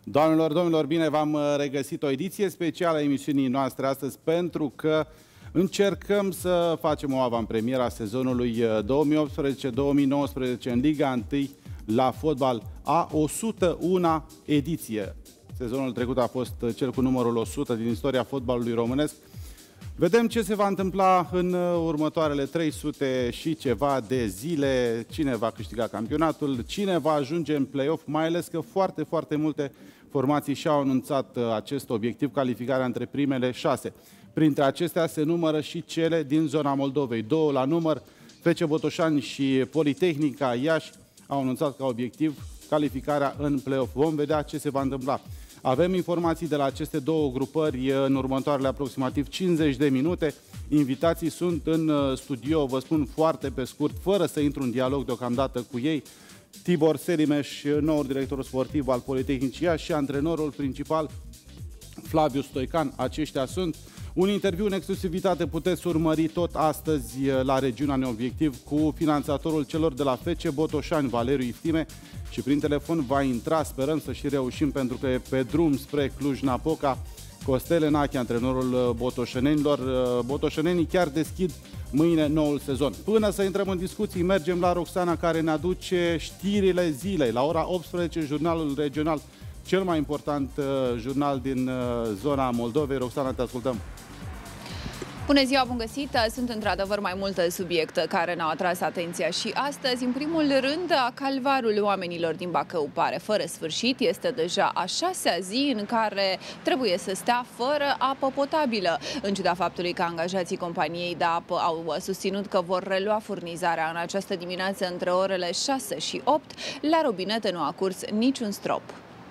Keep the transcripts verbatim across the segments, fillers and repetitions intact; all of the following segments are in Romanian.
Doamnelor, domnilor, bine v-am regăsit, o ediție specială a emisiunii noastre astăzi, pentru că încercăm să facem o avantpremieră a sezonului două mii optsprezece două mii nouăsprezece în Liga unu la fotbal, a o sută una ediție. Sezonul trecut a fost cel cu numărul o sută din istoria fotbalului românesc. Vedem ce se va întâmpla în următoarele trei sute și ceva de zile, cine va câștiga campionatul, cine va ajunge în play-off, mai ales că foarte, foarte multe formații și-au anunțat acest obiectiv, calificarea între primele șase. Printre acestea se numără și cele din zona Moldovei. Două la număr, F C Botoșani și Politehnica Iași au anunțat ca obiectiv calificarea în play-off. Vom vedea ce se va întâmpla. Avem informații de la aceste două grupări în următoarele aproximativ cincizeci de minute. Invitații sunt în studio, vă spun foarte pe scurt, fără să intru în dialog deocamdată cu ei. Tibor Serimeș, noul director sportiv al Politehnicii Iași, și antrenorul principal Flaviu Stoican. Aceștia sunt. Un interviu în exclusivitate puteți urmări tot astăzi la Regiunea Neobiectiv cu finanțatorul celor de la F C Botoșani, Valeriu Iftime, și prin telefon va intra, sperăm să și reușim, pentru că e pe drum spre Cluj-Napoca, Costel Enache, antrenorul botoșenenilor. Botoșenenii chiar deschid mâine noul sezon. Până să intrăm în discuții, mergem la Roxana, care ne aduce știrile zilei. La ora optsprezece, jurnalul regional, cel mai important jurnal din zona Moldovei. Roxana, te ascultăm. Bună ziua, bun găsit! Sunt într-adevăr mai multe subiecte care ne-au atras atenția și astăzi. În primul rând, calvarul oamenilor din Bacău pare fără sfârșit. Este deja a șasea zi în care trebuie să stea fără apă potabilă. În ciuda faptului că angajații companiei de apă au susținut că vor relua furnizarea în această dimineață între orele șase și opt, la robinete nu a curs niciun strop.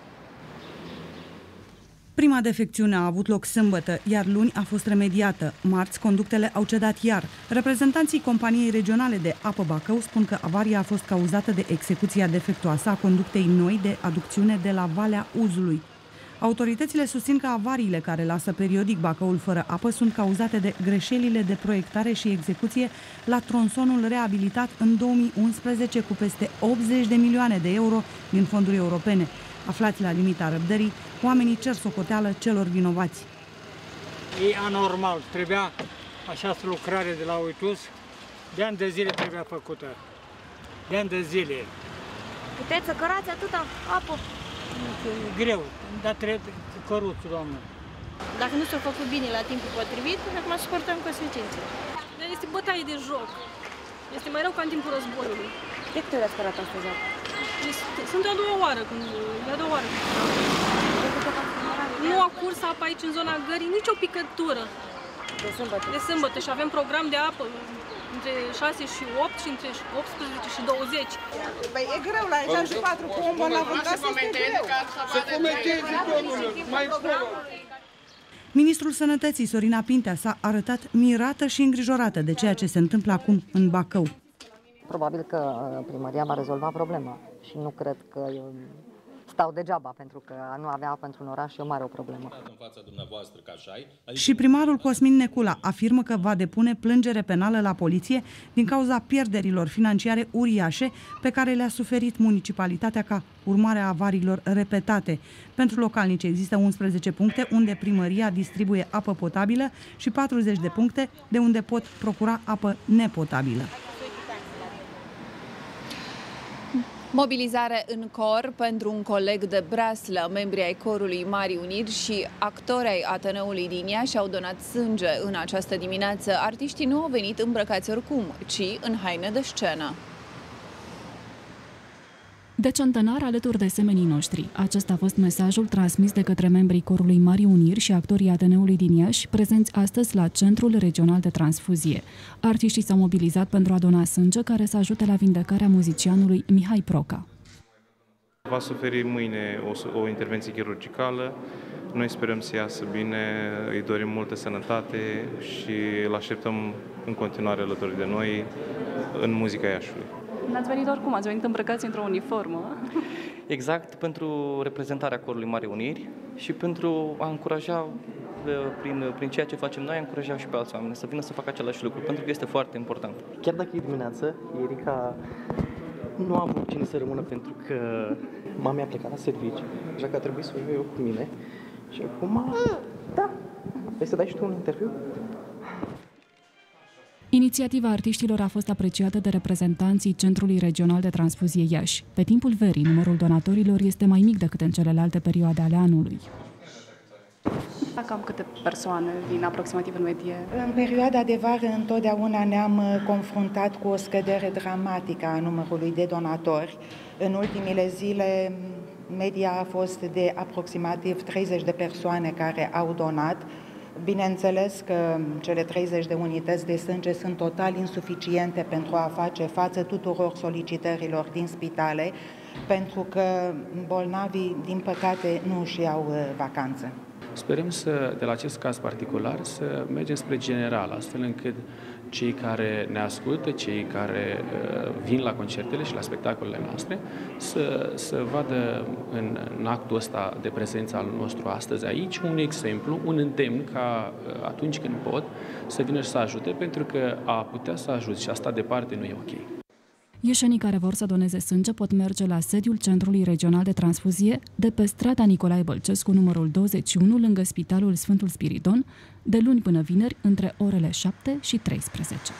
Prima defecțiune a avut loc sâmbătă, iar luni a fost remediată. Marți, conductele au cedat iar. Reprezentanții companiei regionale de apă Bacău spun că avaria a fost cauzată de execuția defectuoasă a conductei noi de aducțiune de la Valea Uzului. Autoritățile susțin că avariile care lasă periodic Bacăul fără apă sunt cauzate de greșelile de proiectare și execuție la tronsonul reabilitat în două mii unsprezece cu peste optzeci de milioane de euro din fonduri europene. Aflați la limita răbdării, oamenii cer socoteală celor vinovați. E anormal, trebuia această lucrare de la Uitus, de ani de zile trebuia făcută, de ani de zile. Puteți să cărați atâta apă? E greu, dar trebuie căruțul, doamnă. Dacă nu s-a făcut bine la timpul potrivit, acum suportăm consecințele. Este bătaie de joc. Este mai rău ca în timpul războiului. De câte ori ați cărat astăzi apă? Sunt a doua oară, când, e a doua oară. Nu a curs apa aici în zona gării, nicio picătură. De sâmbătă. De sâmbătă și avem program de apă între șase și opt și între optsprezece și douăzeci. Păi e greu la etajul patru, cu omul la vântat este greu. Să comenteze, domnule, mai Ministrul Sănătății, Sorina Pintea, s-a arătat mirată și îngrijorată de ceea ce se întâmplă acum în Bacău. Probabil că primăria va rezolva problema și nu cred că eu stau degeaba, pentru că a nu avea apă într-un oraș e o mare o problemă. Și primarul Cosmin Necula afirmă că va depune plângere penală la poliție din cauza pierderilor financiare uriașe pe care le-a suferit municipalitatea ca urmare a avariilor repetate. Pentru localnici există unsprezece puncte unde primăria distribuie apă potabilă și patruzeci de puncte de unde pot procura apă nepotabilă. Mobilizare în cor pentru un coleg de breaslă. Membrii ai corului Mari Uniri și actori ai Ateneului din Iași au donat sânge în această dimineață. Artiștii nu au venit îmbrăcați oricum, ci în haine de scenă. De centenar alături de semenii noștri. Acesta a fost mesajul transmis de către membrii corului Mari Uniri și actorii Ateneului din Iași, prezenți astăzi la Centrul Regional de Transfuzie. Artiștii s-au mobilizat pentru a dona sânge care să ajute la vindecarea muzicianului Mihai Proca. Va suferi mâine o, o intervenție chirurgicală. Noi sperăm să iasă bine, îi dorim multă sănătate și îl așteptăm în continuare alături de noi în muzica Iașului. N-ați venit oricum, ați venit îmbrăcați într-o uniformă. Exact, pentru reprezentarea corului Mari Uniri și pentru a încuraja, prin, prin ceea ce facem noi, a încuraja și pe alți oameni să vină să facă același lucru, pentru că este foarte important. Chiar dacă e dimineață, Erica nu am avut cine să rămână pentru că mama mi-a plecat la serviciu, așa că a trebuit să o iau eu cu mine. Și acum, da, vrei să dai și tu un interviu? Inițiativa artiștilor a fost apreciată de reprezentanții Centrului Regional de Transfuzie Iași. Pe timpul verii, numărul donatorilor este mai mic decât în celelalte perioade ale anului. Cam câte persoane vin aproximativ în medie? În perioada de vară întotdeauna ne-am confruntat cu o scădere dramatică a numărului de donatori. În ultimile zile, media a fost de aproximativ treizeci de persoane care au donat. Bineînțeles că cele treizeci de unități de sânge sunt total insuficiente pentru a face față tuturor solicitărilor din spitale, pentru că bolnavii, din păcate, nu își iau vacanță. Sperăm să, de la acest caz particular, să mergem spre general, astfel încât cei care ne ascultă, cei care uh, vin la concertele și la spectacolele noastre, să, să vadă în, în actul ăsta de prezență al nostru astăzi aici un exemplu, un îndemn ca uh, atunci când pot să vină și să ajute, pentru că a putea să ajute și a sta departe nu e ok. Ieșenii care vor să doneze sânge pot merge la sediul Centrului Regional de Transfuzie de pe strada Nicolae Bălcescu, numărul douăzeci și unu, lângă Spitalul Sfântul Spiridon, de luni până vineri, între orele șapte și treisprezece.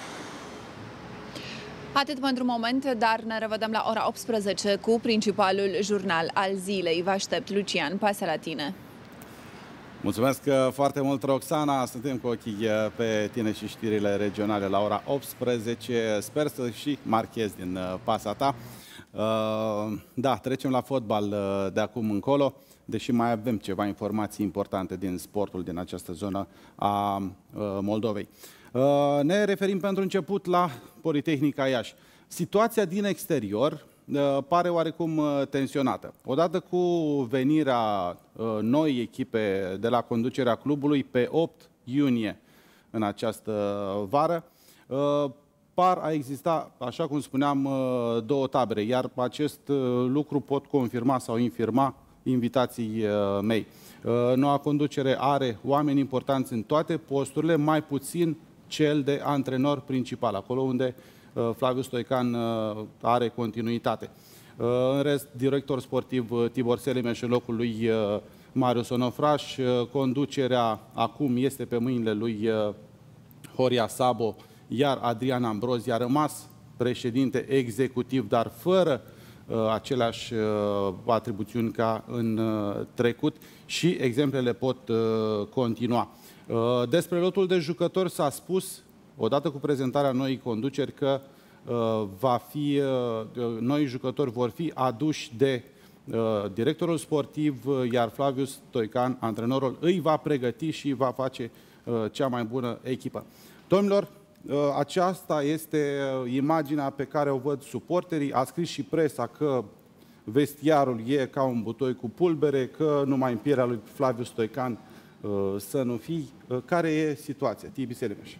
Atât pentru moment, dar ne revedem la ora optsprezece cu principalul jurnal al zilei. Vă aștept, Lucian, pasă la tine! Mulțumesc foarte mult, Roxana. Suntem cu ochii pe tine și știrile regionale la ora optsprezece. Sper să și marchez din pasa ta. Da, trecem la fotbal de acum încolo, deși mai avem ceva informații importante din sportul din această zonă a Moldovei. Ne referim pentru început la Politehnica Iași. Situația din exterior pare oarecum tensionată. Odată cu venirea noi echipe de la conducerea clubului pe opt iunie în această vară, par a exista, așa cum spuneam, două tabere, iar acest lucru pot confirma sau infirma invitații mei. Noua conducere are oameni importanți în toate posturile, mai puțin cel de antrenor principal, acolo unde Flaviu Stoican are continuitate. În rest, director sportiv Tibor Selimeș în locul lui Marius Onofraș. Conducerea acum este pe mâinile lui Horia Sabo, iar Adrian Ambrozi a rămas președinte executiv, dar fără aceleași atribuțiuni ca în trecut și exemplele pot continua. Despre lotul de jucători s-a spus, odată cu prezentarea noii conduceri, că uh, va fi, uh, noi jucători vor fi aduși de uh, directorul sportiv, uh, iar Flavius Stoican, antrenorul, îi va pregăti și va face uh, cea mai bună echipă. Domnilor, uh, aceasta este uh, imaginea pe care o văd suporterii. A scris și presa că vestiarul e ca un butoi cu pulbere, că numai în pielea lui Flavius Stoican uh, să nu fii. Uh, care e situația? Tibi Selimeș.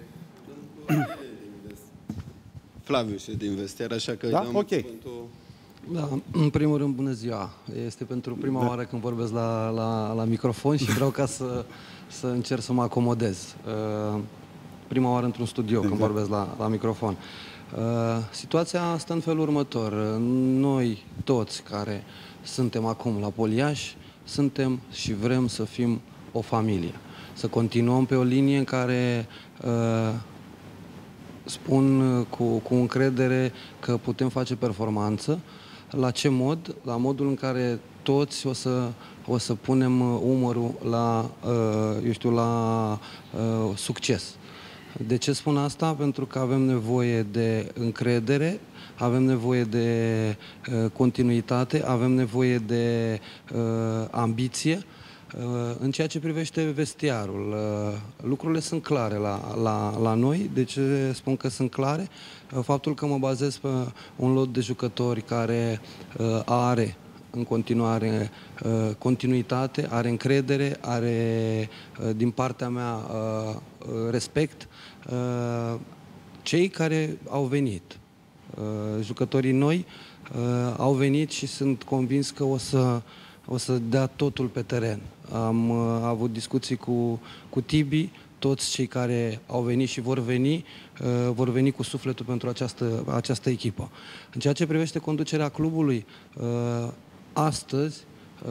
Flavius e din vestiar, așa că... Da? Ok. Cuvântul... Da, în primul rând, bună ziua. Este pentru prima da. oară când vorbesc la, la, la microfon și vreau ca să, să încerc să mă acomodez. Uh, prima oară într-un studio când vorbesc la, la microfon. Uh, situația stă în felul următor. Noi toți care suntem acum la Poliaș, suntem și vrem să fim o familie. Să continuăm pe o linie în care uh, spun cu, cu încredere că putem face performanță. La ce mod? La modul în care toți o să, o să punem umărul la, uh, eu știu, la uh, succes. De ce spun asta? Pentru că avem nevoie de încredere, avem nevoie de uh, continuitate, avem nevoie de uh, ambiție. În ceea ce privește vestiarul, lucrurile sunt clare la, la, la noi. De ce spun că sunt clare? Faptul că mă bazez pe un lot de jucători care are în continuare continuitate, are încredere, are din partea mea respect. Cei care au venit, jucătorii noi, au venit și sunt convins că o să o să dea totul pe teren. Am uh, avut discuții cu, cu Tibi, toți cei care au venit și vor veni, vor veni cu sufletul pentru această, această echipă. În ceea ce privește conducerea clubului, astăzi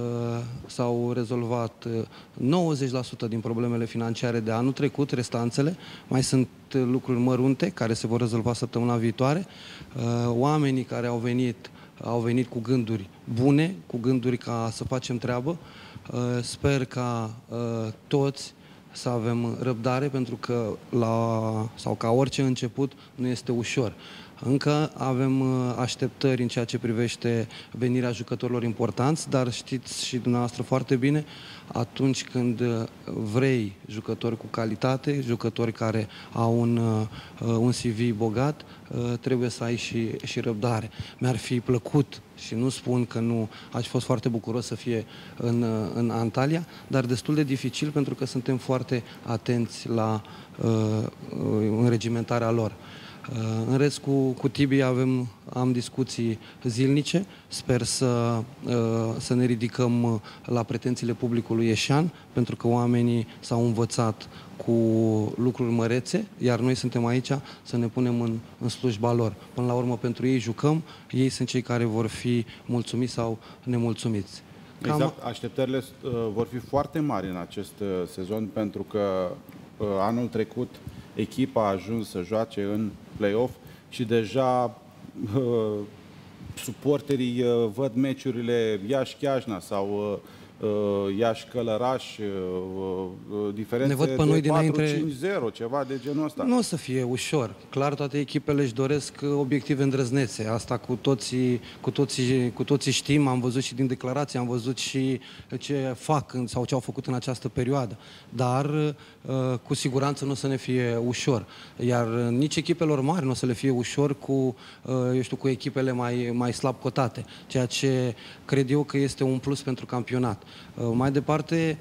s-au rezolvat nouăzeci la sută din problemele financiare de anul trecut, restanțele. Mai sunt lucruri mărunte care se vor rezolva săptămâna viitoare. Oamenii care au venit, au venit cu gânduri bune, cu gânduri ca să facem treabă. Sper ca toți să avem răbdare, pentru că la, sau ca orice început nu este ușor. Încă avem așteptări în ceea ce privește venirea jucătorilor importanți, dar știți și dumneavoastră foarte bine, atunci când vrei jucători cu calitate, jucători care au un, un C V bogat, trebuie să ai și, și răbdare. Mi-ar fi plăcut, și nu spun că nu, aș fost foarte bucuros să fie în, în Antalya, dar destul de dificil pentru că suntem foarte atenți la uh, înregimentarea lor. În rest, cu, cu Tibi avem, am discuții zilnice. Sper să, să ne ridicăm la pretențiile publicului ieșean, pentru că oamenii s-au învățat cu lucruri mărețe, iar noi suntem aici să ne punem în, în slujba lor. Până la urmă, pentru ei jucăm, ei sunt cei care vor fi mulțumiți sau nemulțumiți. Cam... Exact, așteptările uh, vor fi foarte mari în acest uh, sezon, pentru că uh, anul trecut echipa a ajuns să joace în play-off și deja uh, suporterii uh, văd meciurile Iași-Chiajna sau uh, Iași-Călăraș, uh, uh, diferențe ne văd pe noi de patru cinci zero, ceva de genul ăsta. Nu o să fie ușor. Clar, toate echipele își doresc obiective îndrăznețe. Asta cu toții, cu toții, cu toții știm, am văzut și din declarații, am văzut și ce fac sau ce au făcut în această perioadă. Dar cu siguranță nu o să ne fie ușor. Iar nici echipelor mari nu o să le fie ușor cu, eu știu, cu echipele mai, mai slab cotate. Ceea ce cred eu că este un plus pentru campionat. Mai departe,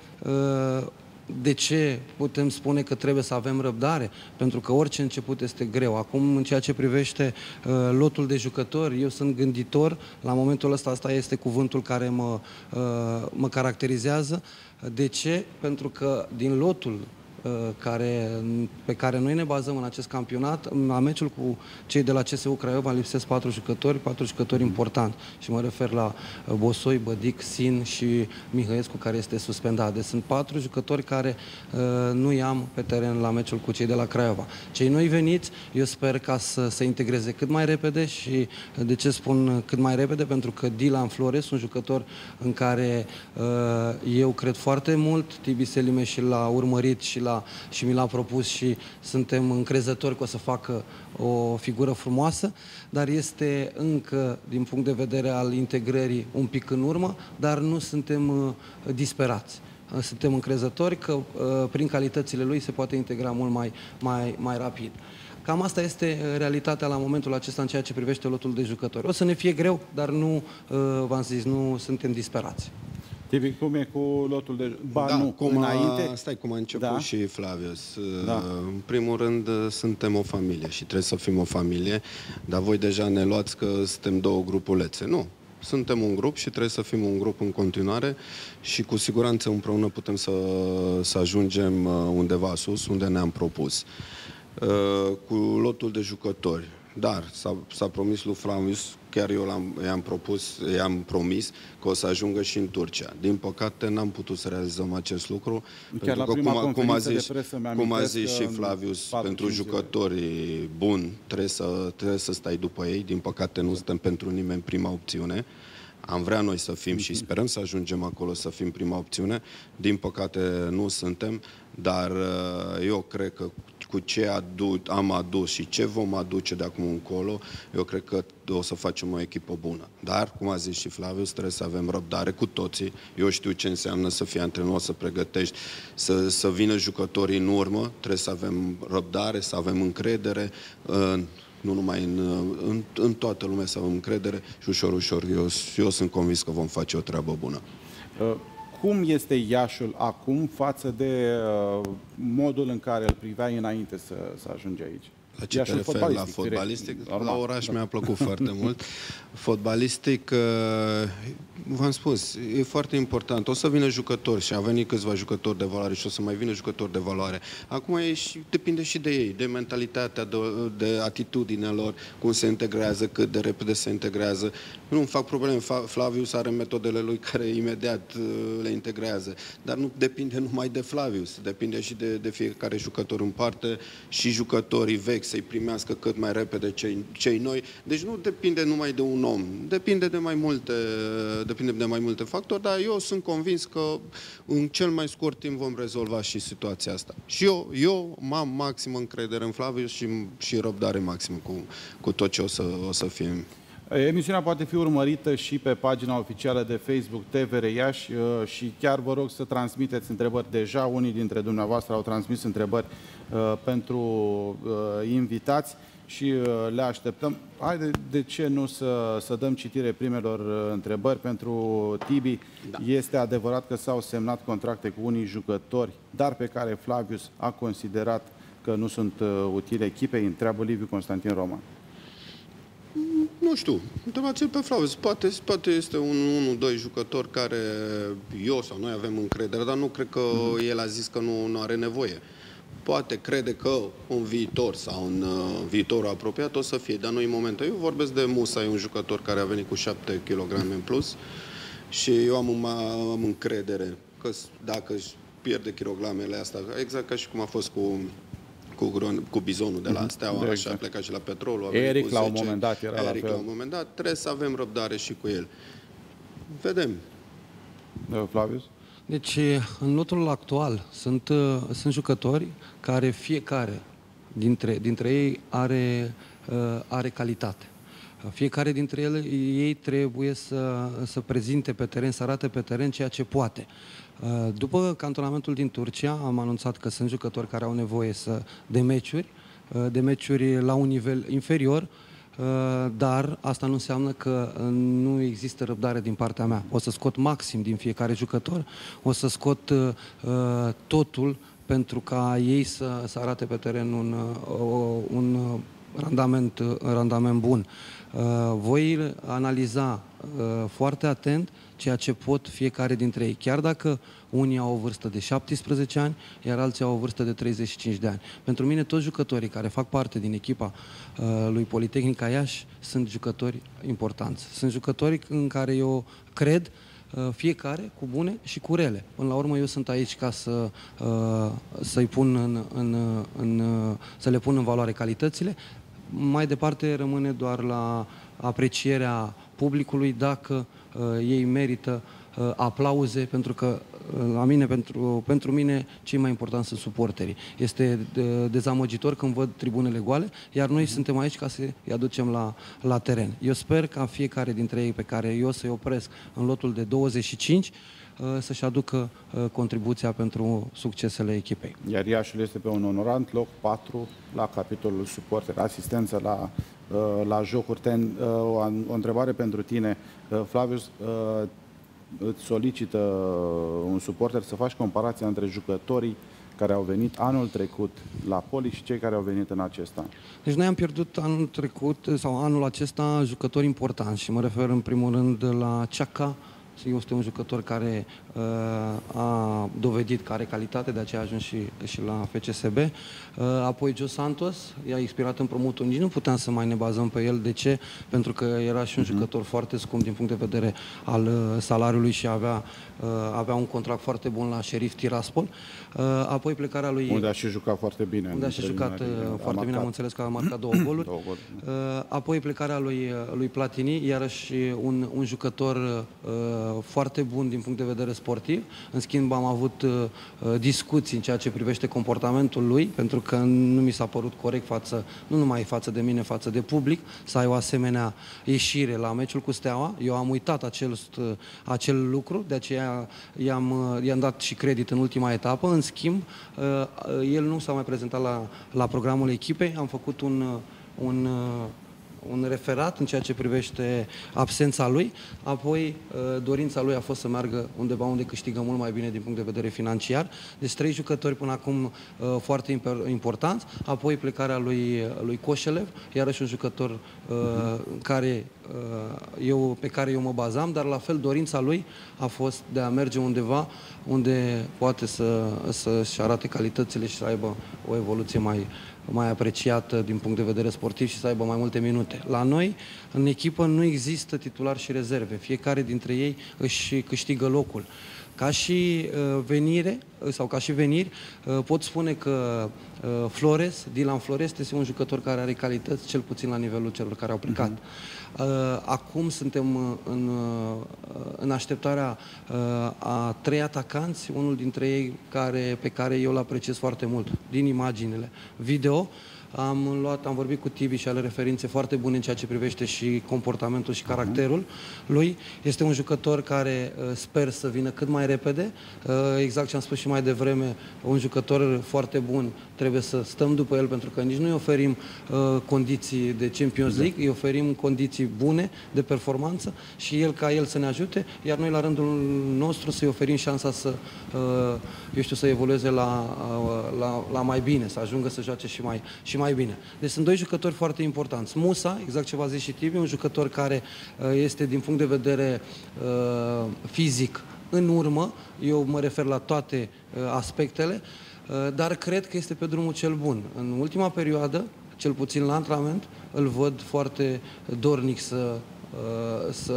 de ce putem spune că trebuie să avem răbdare? Pentru că orice început este greu. Acum, în ceea ce privește uh, lotul de jucători, eu sunt gânditor. La momentul ăsta, asta este cuvântul care mă, uh, mă caracterizează. De ce? Pentru că din lotul care, pe care noi ne bazăm în acest campionat, la meciul cu cei de la C S U Craiova lipsesc patru jucători, patru jucători importanti. Și mă refer la Bosoi, Bădic, Sin și Mihăescu, care este suspendat. Deci sunt patru jucători care uh, nu i-am pe teren la meciul cu cei de la Craiova. Cei noi veniți, eu sper ca să se integreze cât mai repede și de ce spun cât mai repede? Pentru că Dylan Flores, un jucător în care uh, eu cred foarte mult, Tibi Selime și l-a urmărit și l-a și mi l-a propus și suntem încrezători că o să facă o figură frumoasă, dar este încă, din punct de vedere al integrării, un pic în urmă, dar nu suntem uh, disperați. Suntem încrezători că uh, prin calitățile lui se poate integra mult mai, mai, mai rapid. Cam asta este realitatea la momentul acesta în ceea ce privește lotul de jucători. O să ne fie greu, dar nu, uh, v-am zis, nu suntem disperați. Tibi, cum e cu lotul de... Ba, da, nu, cum înainte... A, stai, cum a început da? și Flavius. Da. În primul rând, suntem o familie și trebuie să fim o familie, dar voi deja ne luați că suntem două grupulețe. Nu. Suntem un grup și trebuie să fim un grup în continuare și cu siguranță împreună putem să, să ajungem undeva sus, unde ne-am propus. Cu lotul de jucători. Dar s-a promis lui Flavius, chiar eu i-am propus, i-am promis că o să ajungă și în Turcia. Din păcate n-am putut să realizăm acest lucru. Chiar pentru la că, cum, cum a zis, cum a zis și Flavius, pentru jucătorii buni trebuie să, trebuie să stai după ei. Din păcate nu suntem pentru nimeni prima opțiune. Am vrea noi să fim și sperăm să ajungem acolo să fim prima opțiune. Din păcate nu suntem, dar eu cred că cu ce adu am adus și ce vom aduce de acum încolo, eu cred că o să facem o echipă bună. Dar, cum a zis și Flavius, trebuie să avem răbdare cu toții. Eu știu ce înseamnă să fii antrenor, să pregătești, să, să vină jucătorii în urmă. Trebuie să avem răbdare, să avem încredere în nu numai în, în, în toată lumea, să avem încredere și ușor, ușor, eu, eu sunt convins că vom face o treabă bună. Cum este Iașul acum față de uh, modul în care îl priveai înainte să, să ajungi aici? La ce te referi? La fotbalistic? La oraș mi-a plăcut foarte mult. Fotbalistic, v-am spus, e foarte important. O să vină jucători și a venit câțiva jucători de valoare și o să mai vină jucători de valoare. Acum e și, depinde și de ei, de mentalitatea, de, de atitudinea lor, cum se integrează, cât de repede se integrează. Nu îmi fac probleme. Flavius are metodele lui care imediat le integrează. Dar nu depinde numai de Flavius. Depinde și de, de fiecare jucător în parte și jucătorii vechi să-i primească cât mai repede cei, cei noi. Deci nu depinde numai de un om. Depinde de mai multe, depinde de mai multe factori, dar eu sunt convins că în cel mai scurt timp vom rezolva și situația asta. Și eu, eu am maximă încredere în Flavius și, și răbdare maximă cu, cu tot ce o să, o să fie. Emisiunea poate fi urmărită și pe pagina oficială de Facebook T V R Iași și chiar vă rog să transmiteți întrebări. Deja unii dintre dumneavoastră au transmis întrebări pentru invitați și le așteptăm. Haide, de ce nu să, să dăm citire primelor întrebări pentru Tibi? Da. Este adevărat că s-au semnat contracte cu unii jucători, dar pe care Flavius a considerat că nu sunt utile echipei? Întreabă Liviu Constantin Roman. Nu știu, întrebați-l pe Flavius. Poate, poate este un unu doi jucător care eu sau noi avem încredere, dar nu cred că mm-hmm. el a zis că nu, nu are nevoie. Poate crede că în viitor sau în uh, viitorul apropiat o să fie, dar nu în momentul. Eu vorbesc de Musa, e un jucător care a venit cu șapte kilograme în plus și eu am, am încredere că dacă își pierde kilogramele astea, exact ca și cum a fost cu... Cu, cu bizonul de la Steaua, de așa a plecat și la Petrolul. Eric la un moment dat era Eric la, la un moment dat. Trebuie să avem răbdare și cu el. Vedem. Flavius? Deci, în lotul actual sunt, sunt jucători care fiecare dintre, dintre ei are, are calitate. Fiecare dintre ele, ei trebuie să, să prezinte pe teren, să arate pe teren ceea ce poate. După cantonamentul din Turcia, am anunțat că sunt jucători care au nevoie să, de meciuri, de meciuri la un nivel inferior, dar asta nu înseamnă că nu există răbdare din partea mea. O să scot maxim din fiecare jucător, o să scot totul pentru ca ei să, să arate pe teren un, un randament, randament bun. Voi analiza foarte atent ceea ce pot fiecare dintre ei. Chiar dacă unii au o vârstă de șaptesprezece ani, iar alții au o vârstă de treizeci și cinci de ani. Pentru mine, toți jucătorii care fac parte din echipa uh, lui Politehnica Iași sunt jucători importanți. Sunt jucători în care eu cred, uh, fiecare cu bune și cu rele. Până la urmă, eu sunt aici ca să, uh, să-i pun în, în, în, uh, să le pun în valoare calitățile. Mai departe, rămâne doar la aprecierea publicului dacă uh, ei merită uh, aplauze, pentru că uh, la mine, pentru, pentru mine cei mai importanti sunt suporterii. Este uh, dezamăgitor când văd tribunele goale, iar noi suntem aici ca să-i aducem la, la teren. Eu sper ca fiecare dintre ei pe care eu să-i opresc în lotul de douăzeci și cinci uh, să-și aducă uh, contribuția pentru succesele echipei. Iar Iașul este pe un onorant loc patru la capitolul suporter, asistență la la jocuri. Ten, o, o întrebare pentru tine, Flavius, îți solicită un suporter să faci comparația între jucătorii care au venit anul trecut la Poli și cei care au venit în acest an. Deci noi am pierdut anul trecut sau anul acesta jucători importanți și mă refer în primul rând la Ceaca. Este un jucător care uh, a dovedit că are calitate, de aceea a ajuns și, și la F C S B. Uh, apoi Joe Santos, i-a expirat împrumutul, nici nu puteam să mai ne bazăm pe el. De ce? Pentru că era și un uh-huh. jucător foarte scump din punct de vedere al uh, salariului și avea, uh, avea un contract foarte bun la Sheriff Tiraspol. Uh, apoi plecarea lui... Unde a și jucat foarte bine. Unde a și jucat uh, foarte bine, am înțeles că a marcat două goluri. două goluri. Uh, apoi plecarea lui, lui Platini, iarăși un, un jucător uh, foarte bun din punct de vedere sportiv. În schimb, am avut uh, discuții în ceea ce privește comportamentul lui, pentru că nu mi s-a părut corect față, nu numai față de mine, față de public, să ai o asemenea ieșire la meciul cu Steaua. Eu am uitat acel, uh, acel lucru, de aceea i-am uh, i-am dat și credit în ultima etapă. În schimb, uh, el nu s-a mai prezentat la, la programul echipei. Am făcut un, uh, un uh, un referat în ceea ce privește absența lui, apoi dorința lui a fost să meargă undeva unde câștigă mult mai bine din punct de vedere financiar. Deci trei jucători până acum foarte importanți, apoi plecarea lui, lui Coșelev, iarăși un jucător care, eu, pe care eu mă bazam, dar la fel dorința lui a fost de a merge undeva unde poate să, să-și arate calitățile și să aibă o evoluție mai, mai apreciată din punct de vedere sportiv și să aibă mai multe minute. La noi, în echipă, nu există titulari și rezerve. Fiecare dintre ei își câștigă locul. Ca și uh, venire, sau ca și veniri, uh, pot spune că uh, Flores, Dylan Flores, este un jucător care are calități, cel puțin la nivelul celor care au plecat. Uh-huh. uh, acum suntem în, uh, în așteptarea uh, a trei atacanți, unul dintre ei care, pe care eu îl apreciez foarte mult, din imaginile video. Am luat, am vorbit cu Tibi și ale referințe foarte bune în ceea ce privește și comportamentul și caracterul lui. Este un jucător care sper să vină cât mai repede. Exact ce am spus și mai devreme, un jucător foarte bun, trebuie să stăm după el pentru că nici nu îi oferim condiții de Champions League, îi oferim condiții bune de performanță și el ca el să ne ajute, iar noi la rândul nostru să-i oferim șansa să, eu știu, să evolueze la, la, la mai bine, să ajungă să joace și mai, și mai bine. Deci sunt doi jucători foarte importanți. Musa, exact ce v-a zis și Tibi, un jucător care este din punct de vedere uh, fizic în urmă, eu mă refer la toate uh, aspectele, uh, dar cred că este pe drumul cel bun. În ultima perioadă, cel puțin la antrenament, îl văd foarte dornic să, uh, să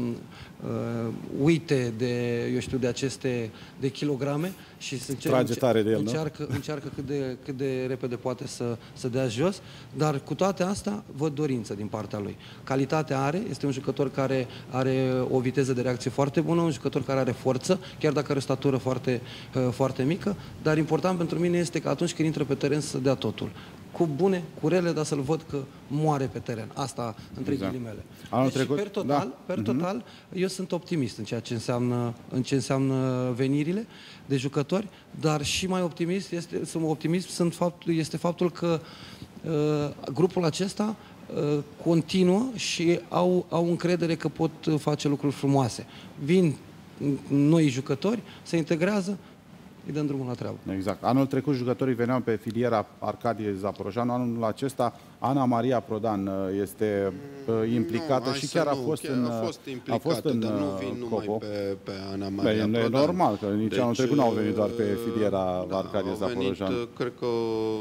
uh, uite de, eu știu, de aceste de kilograme și să încerce, tare de el, încearcă, încearcă cât de, cât de repede poate să, să dea jos, dar cu toate astea văd dorință din partea lui. Calitatea are, este un jucător care are o viteză de reacție foarte bună, un jucător care are forță, chiar dacă are o statură foarte, foarte mică, dar important pentru mine este că atunci când intră pe teren să dea totul. Cu bune, cu rele, dar să-l văd că moare pe teren. Asta între exact. Ghilimele. Deci, trecut, per total, da. per total uh-huh. eu sunt optimist în ceea ce înseamnă, în ce înseamnă venirile de jucători, dar și mai optimist este, sunt optimist sunt fapt, este faptul că uh, grupul acesta uh, continuă și au, au încredere că pot face lucruri frumoase. Vin noi jucători, se integrează, îi dăm drumul la treabă. Exact. Anul trecut jucătorii veneau pe filiera Arcadie Zaporojeanu. Anul acesta Ana Maria Prodan este mm, implicată nu, și chiar nu, a fost chiar în a fost implicată, a fost în, dar nu vin numai pe, pe Ana Maria Be, Prodan. E normal, că nici deci, anul trecut nu au venit doar pe filiera da, Arcadie Zaporojeanu. Venit, cred că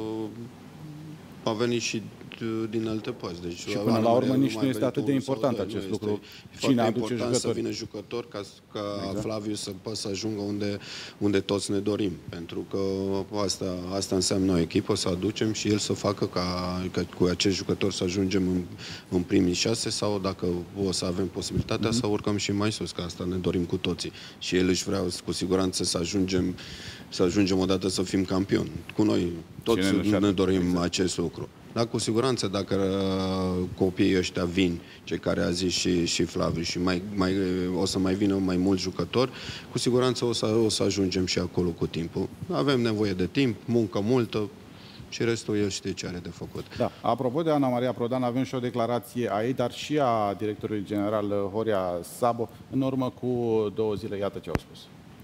a venit și din alte părți. Deci, și până la urmă nici nu este atât de important acest lucru. Cine aduce jucători? Să vină jucători ca, ca exact. Flaviu să poată să ajungă unde, unde toți ne dorim. Pentru că asta, asta înseamnă o echipă, să aducem și el să facă ca, ca cu acești jucători să ajungem în, în primii șase sau dacă o să avem posibilitatea mm-hmm. să urcăm și mai sus, că asta ne dorim cu toții. Și el își vrea cu siguranță să ajungem să ajungem odată să fim campioni. Cu noi toți ne, ne dorim exact. acest lucru. Dar cu siguranță dacă copiii ăștia vin, cei care a zis și, și Flaviu, și mai, mai, o să mai vină mai mulți jucători, cu siguranță o să, o să ajungem și acolo cu timpul. Avem nevoie de timp, muncă multă și restul el știe ce are de făcut. Da. Apropo de Ana Maria Prodan, avem și o declarație a ei, dar și a directorului general Horia Sabo, în urmă cu două zile. Iată ce au spus.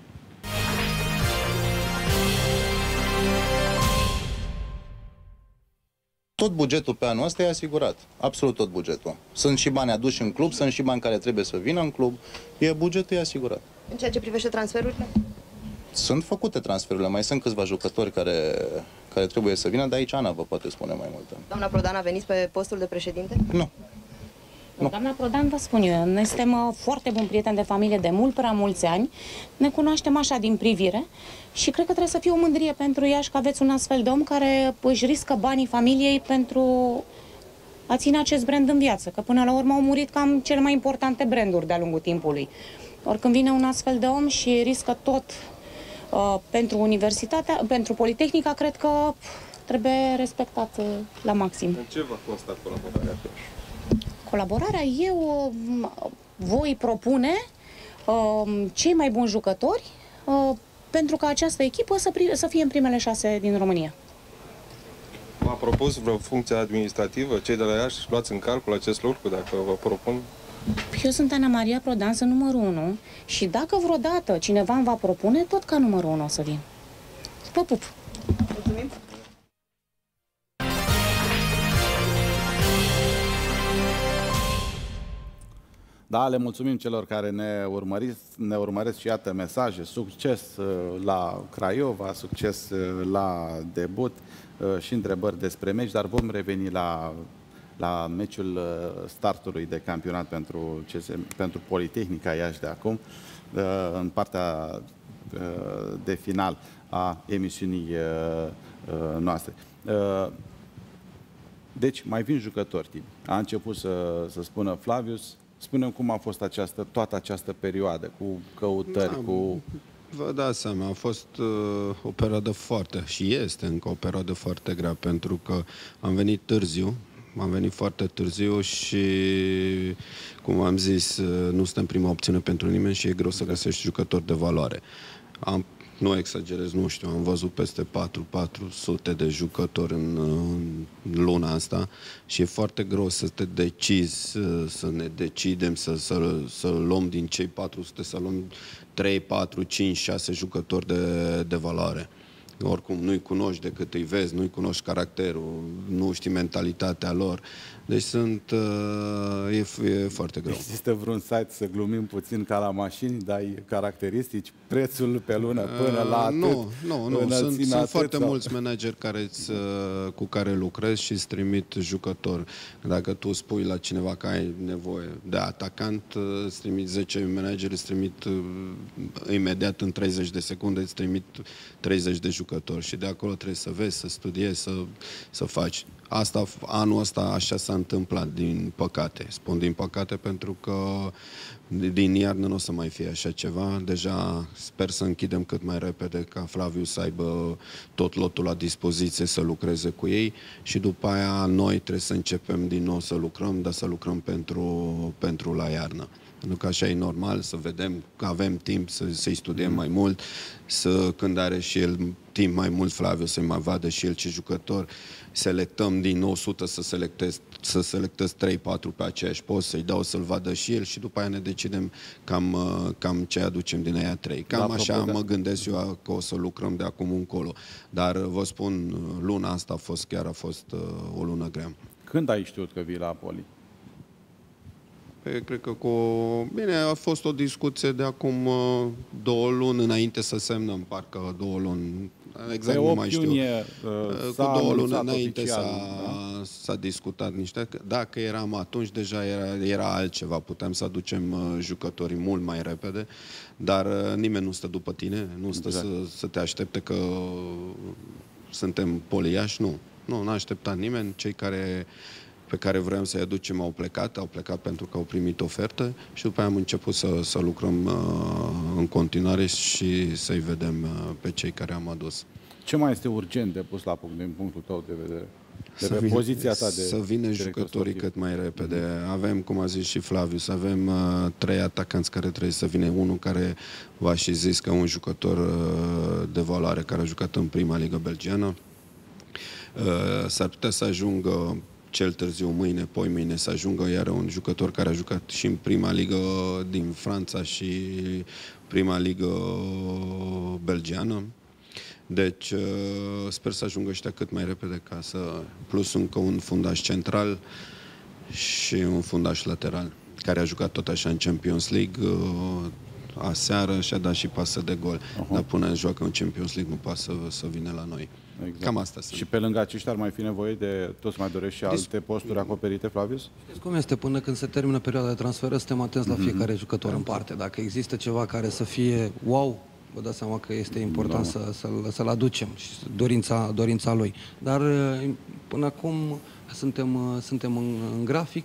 Tot bugetul pe anul ăsta e asigurat. Absolut tot bugetul. Sunt și bani aduși în club, sunt și bani care trebuie să vină în club. E, bugetul e asigurat. În ceea ce privește transferurile? Sunt făcute transferurile. Mai sunt câțiva jucători care, care trebuie să vină, dar aici Ana vă poate spune mai multe. Doamna Prodan a venit pe postul de președinte? Nu. Nu. Doamna Prodan, vă spun eu, noi suntem foarte buni prieteni de familie de mult prea mulți ani, ne cunoaștem așa din privire și cred că trebuie să fie o mândrie pentru Iași că aveți un astfel de om care își riscă banii familiei pentru a ține acest brand în viață, că până la urmă au murit cam cele mai importante branduri de-a lungul timpului. Ori când vine un astfel de om și riscă tot uh, pentru universitatea, pentru Politehnica, cred că trebuie respectat uh, la maxim. În ce va consta colaborarea? Colaborarea, eu voi propune uh, cei mai buni jucători uh, pentru ca această echipă să, să fie în primele șase din România. Va V-a propus vreo funcție administrativă? Cei de la Iași luați în calcul acest lucru dacă vă propun? Eu sunt Ana Maria Prodanță, numărul unu, și dacă vreodată cineva îmi va propune, tot ca numărul unu o să vin. Pă pup! Mulțumim! Da, le mulțumim celor care ne urmăriți, ne urmăresc și iată mesaje. Succes la Craiova, succes la debut și întrebări despre meci, dar vom reveni la, la meciul startului de campionat pentru, pentru Politehnica Iași de acum, în partea de final a emisiunii noastre. Deci, mai vin jucători, Tibi. A început să, să spună Flavius. Spune-mi cum a fost această, toată această perioadă, cu căutări, da, cu... Vă dați seama, a fost uh, o perioadă foarte, și este încă o perioadă foarte grea, pentru că am venit târziu, am venit foarte târziu și, cum am zis, nu suntem prima opțiune pentru nimeni și e greu să găsești jucători de valoare. Am Nu exagerez, nu știu, am văzut peste patru sute de jucători în, în luna asta și e foarte greu să te decizi, să, să ne decidem, să, să, să luăm din cei patru sute, să luăm trei, patru, cinci, șase jucători de, de valoare. Oricum, nu-i cunoști decât îi vezi, nu-i cunoști caracterul, nu știi mentalitatea lor. Deci sunt, e, e foarte greu. Există vreun site să glumim puțin ca la mașini, dai caracteristici, prețul pe lună până la atât? Nu, nu, nu. Sunt, sunt atât, foarte sau... mulți manageri care cu care lucrezi și îți trimit jucători. Dacă tu spui la cineva că ai nevoie de atacant, îți trimit zece manageri, îți trimit imediat în treizeci de secunde, îți trimit treizeci de jucători și de acolo trebuie să vezi, să studiezi, să, să faci. Asta, anul ăsta așa s-a întâmplat, din păcate. Spun din păcate pentru că din iarnă nu o să mai fie așa ceva. Deja sper să închidem cât mai repede ca Flavius să aibă tot lotul la dispoziție să lucreze cu ei și după aia noi trebuie să începem din nou să lucrăm, dar să lucrăm pentru, pentru la iarnă. Pentru că așa e normal, să vedem că avem timp să, să-i studiem mai mult, să când are și el timp mai mult, Flavius, să-i mai vadă și el ce jucători. Selectăm din o sută să selectez, să selectez trei patru pe aceeași post, să-i dau să-l vadă și el și după aia ne decidem cam, cam ce aducem din aia trei. Cam La așa propos, mă gândesc eu că o să lucrăm de acum încolo. Dar vă spun, luna asta a fost, chiar a fost uh, o lună grea. Când ai știut că vii la Poli? Cred că cu... Bine, a fost o discuție de acum uh, două luni înainte să semnăm, parcă două luni, exact nu mai știu. Iunie, uh, cu două luni înainte s-a discutat niște... Dacă eram atunci, deja era, era altceva, puteam să aducem uh, jucătorii mult mai repede, dar uh, nimeni nu stă după tine, nu stă exact. să, să te aștepte că suntem poliași, nu. Nu, n-a așteptat nimeni, cei care... pe care vreau să-i aducem au plecat, au plecat pentru că au primit ofertă și după aia am început să, să lucrăm uh, în continuare și să-i vedem uh, pe cei care am adus. Ce mai este urgent de pus la punct din punctul tău de vedere? De să pe vine, poziția ta de să vină jucătorii cât mai repede. Avem, cum a zis și Flavius, avem uh, trei atacanți care trebuie să vină. Unul care v-a și zis că un jucător uh, de valoare care a jucat în prima ligă belgiană. Uh, s-ar putea să ajungă cel târziu mâine, poi mâine, să ajungă iar un jucător care a jucat și în prima ligă din Franța și prima ligă belgiană. Deci sper să ajungă ăștia cât mai repede ca să... Plus încă un fundaș central și un fundaș lateral care a jucat tot așa în Champions League aseară și a dat și pasă de gol. Uh-huh. Dar până joacă în Champions League nu poate să, să vină la noi. Exact. Cam asta sunt. Și pe lângă aceștia ar mai fi nevoie de, toți mai dorești și alte posturi acoperite, Flavius? Știți cum este? Până când se termină perioada de transfer, suntem atenți la fiecare jucător mm-hmm. în parte. Dacă există ceva care să fie wow, vă dați seama că este important să, să-l, să-l aducem și dorința, dorința lui. Dar până acum suntem, suntem în, în grafic.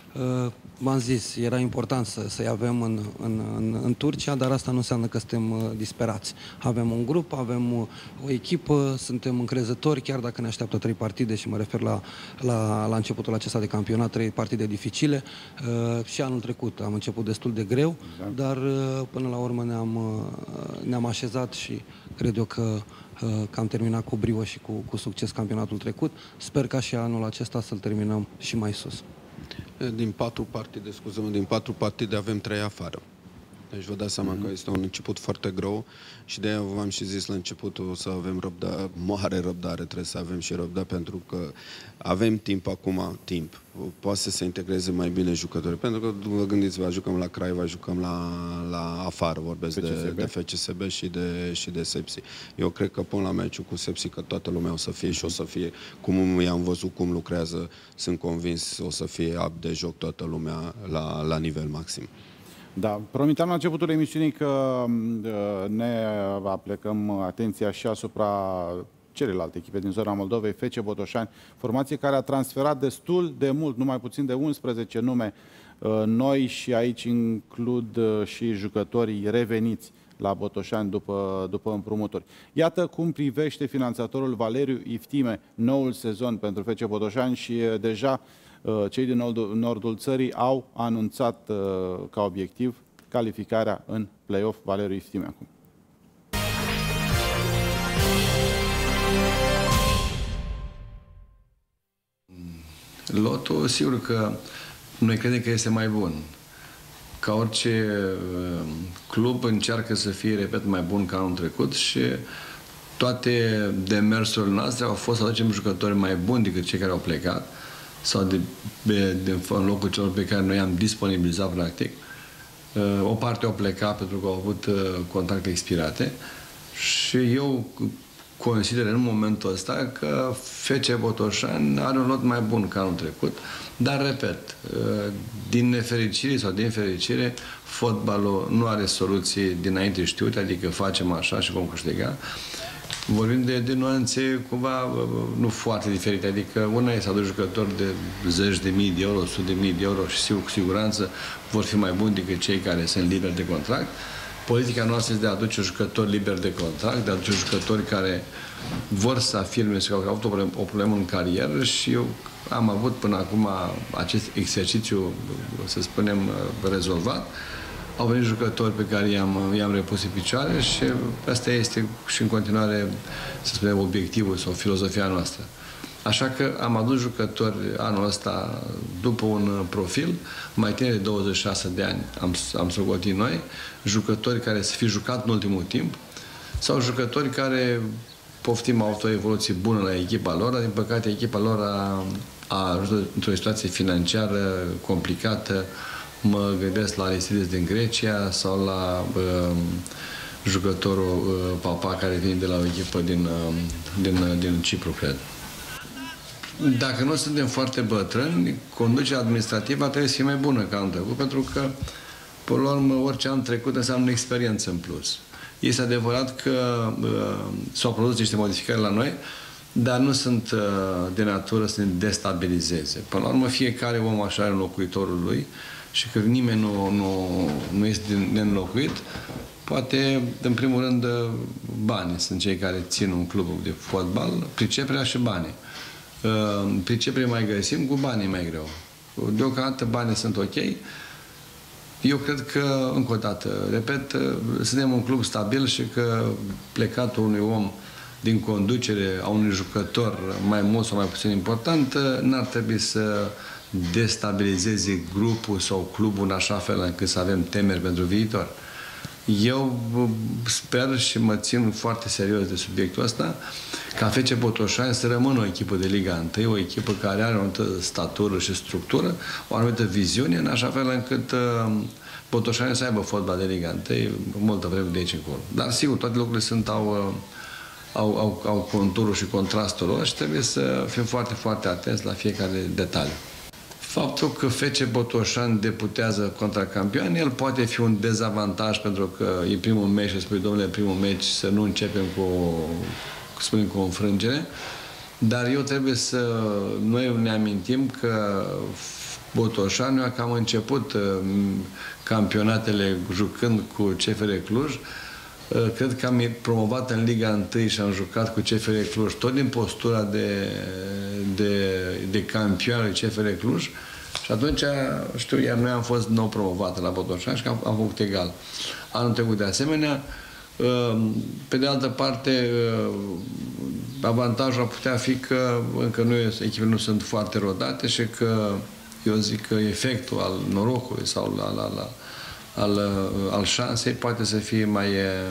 V-am zis, era important să, să-i avem în, în, în, în Turcia, dar asta nu înseamnă că suntem disperați. Avem un grup, avem o, o echipă, suntem încrezători, chiar dacă ne așteaptă trei partide și mă refer la, la, la începutul acesta de campionat, trei partide dificile. Uh, și anul trecut am început destul de greu, exact. dar uh, până la urmă ne-am uh, ne-am așezat și cred eu că că am terminat cu brio și cu, cu succes campionatul trecut. Sper ca și anul acesta să-l terminăm și mai sus. Din patru partide, scuză-mă, din patru partide avem trei afară. Deci vă dați seama mm-hmm. că este un început foarte greu și de aia v-am și zis la început o să avem răbdare, mare răbdare, trebuie să avem și răbdare pentru că avem timp acum, timp. Poate să se integreze mai bine jucătorii, pentru că vă gândiți-vă, jucăm la Craiova, jucăm la, la afară, vorbesc F C S B. De, de F C S B și de, și de Sepsi. Eu cred că până la meciul cu Sepsi, că toată lumea o să fie și o să fie, cum i-am văzut cum lucrează, sunt convins o să fie up de joc toată lumea la, la nivel maxim. Da, promiteam la începutul emisiunii că ne aplecăm atenția și asupra celelalte echipe din zona Moldovei, F C Botoșani, formație care a transferat destul de mult, numai puțin de unsprezece nume noi și aici includ și jucătorii reveniți la Botoșani după, după împrumuturi. Iată cum privește finanțatorul Valeriu Iftime noul sezon pentru F C Botoșani și deja cei din nordul țării au anunțat ca obiectiv calificarea în play-off. Valeriu Iftime acum. Lotul, sigur că noi credem că este mai bun. Ca orice club încearcă să fie, repet, mai bun ca anul trecut și toate demersurile noastre au fost să aducem jucători mai buni decât cei care au plecat sau de, de, de, în locul celor pe care noi am disponibilizat practic. O parte au plecat pentru că au avut contracte expirate și eu consider în momentul ăsta că F C Botoșani are un lot mai bun ca anul trecut, dar, repet, din nefericire sau din fericire, fotbalul nu are soluții dinainte știute, adică facem așa și vom câștiga. Vorbim de, de nuanțe cumva nu foarte diferite, adică una este să aduci jucători de zeci de mii de euro, sute de mii de euro și sigur, cu siguranță vor fi mai buni decât cei care sunt liberi de contract. Politica noastră este de a aduce jucători liberi de contract, de a aduce jucători care vor să afirme că au avut o problemă, o problemă în carieră și eu am avut până acum acest exercițiu, să spunem, rezolvat. Au venit jucători pe care i-am, i-am repus în picioare și asta este și în continuare, să spunem, obiectivul sau filozofia noastră. Așa că am adus jucători anul ăsta după un profil, mai tineri de douăzeci și șase de ani am, am socotit noi, jucători care să fi jucat în ultimul timp sau jucători care poftim au o evoluție bună la echipa lor, dar din păcate echipa lor a, a ajuns într-o situație financiară complicată. Mă gândesc la Aristides din Grecia sau la uh, jucătorul uh, Papa care vine de la o echipă din, uh, din, uh, din Cipru, cred. Dacă nu suntem foarte bătrâni, conducerea administrativă trebuie să fie mai bună ca anul trecut, pentru că, până la urmă, orice an trecut înseamnă experiență în plus. Este adevărat că uh, s-au produs niște modificări la noi, dar nu sunt uh, de natură să ne destabilizeze. Până la urmă, fiecare om așa are înlocuitorul lui și că nimeni nu, nu, nu este neînlocuit. Poate, în primul rând, banii sunt cei care țin un club de fotbal, priceperea și banii. Uh, priceperea mai găsim, cu banii mai greu. Deocamdată banii sunt ok. Eu cred că, încă o dată, repet, suntem un club stabil și că plecatul unui om din conducere a unui jucător mai mult sau mai puțin important n-ar trebui să destabilizeze grupul sau clubul în așa fel încât să avem temeri pentru viitor. Eu sper și mă țin foarte serios de subiectul ăsta ca F C Botoșani să rămână o echipă de Liga unu, o echipă care are o anumită statură și structură, o anumită viziune, în așa fel încât uh, Botoșani să aibă fotbal de Liga unu multă vreme de aici încolo. Dar sigur, toate lucrurile sunt, au, uh, au, au, au conturul și contrastul lor și trebuie să fim foarte, foarte atenți la fiecare detaliu. Faptul că F C Botoșani deputează contra campioni, el poate fi un dezavantaj pentru că e primul meci și spui, domnule, primul meci să nu începem cu, spunem, cu o înfrângere, dar eu trebuie să, noi ne amintim că Botoșani. Eu că am început campionatele jucând cu C F R Cluj. Cred că am promovat în Liga unu și am jucat cu C F R Cluj, tot din postura de, de, de campion al C F R Cluj. Și atunci, știu, iar noi am fost nou promovat la Botoșani și am, am făcut egal. Anul trecut de asemenea. Pe de altă parte, avantajul ar putea fi că încă nu, echipele nu sunt foarte rodate și că, eu zic că efectul al norocului sau la, la, la, al, al șansei poate să fie mai,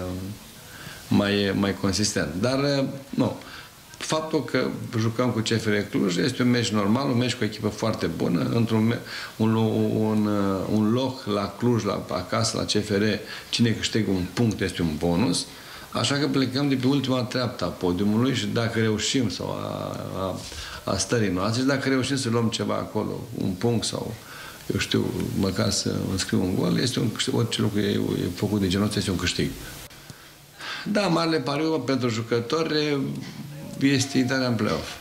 mai, mai consistent. Dar, nu. Faptul că jucăm cu C F R Cluj este un meci normal, un meci cu o echipă foarte bună, într-un un, un, un loc la Cluj, la, acasă, la C F R, cine câștigă un punct este un bonus, așa că plecăm de pe ultima treaptă a podiumului și dacă reușim, sau a, a, a stării noastre, și dacă reușim să luăm ceva acolo, un punct sau, eu știu, măcar să înscriu un gol, este un, orice lucru e, e făcut de genul ăsta, este un câștig. Da, marele pariu pentru jucători este intrarea în play-off.